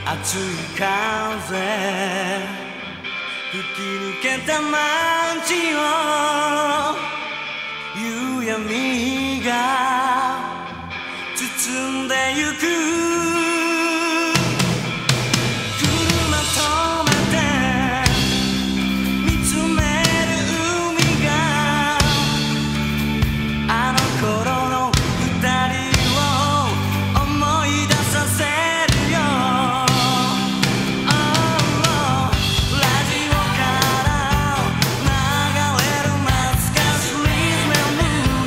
熱い風吹き抜けた街を夕闇が包んでゆく車止めて見つめる海があの頃の二人を思い出させるよラジオから流れる懐かしいメモ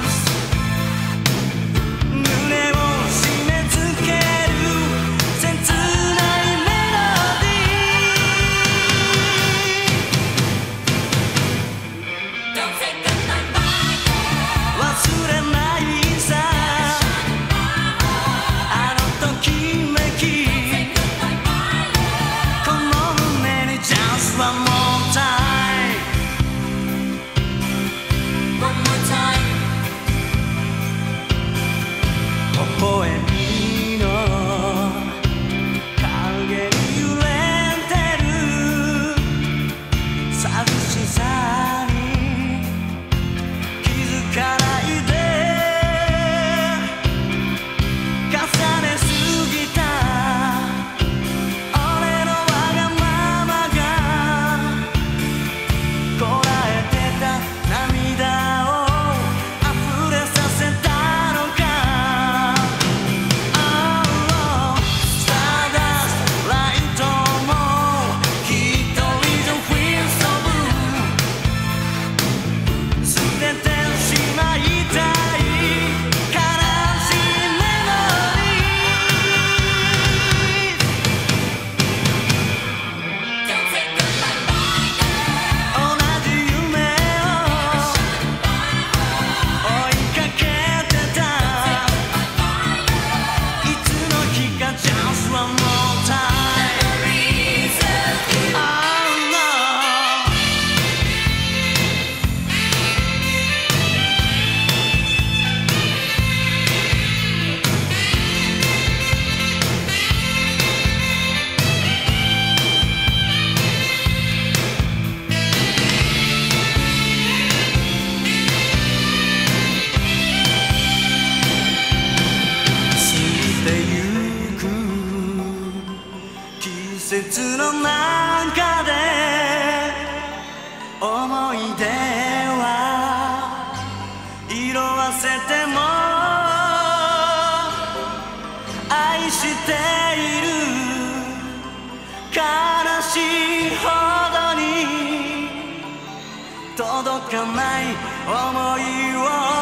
リー胸を締め付ける切ないメロディー忘れないさあのときめきこの胸に Just one more time One more time 微笑みの影に揺れてる寂しさに気づかないで重ねすぎた俺のわがままがこらえてた涙を溢れさせたのかスターダストライトも一人じゃ Feel so blue 捨ててしまいたい悲しいメロディー同じ夢を追いかけてたいつの日か Just one more time Oh no 過ぎてゆく季節の中で思い出は色あせても愛している悲しいほどに届かない想いを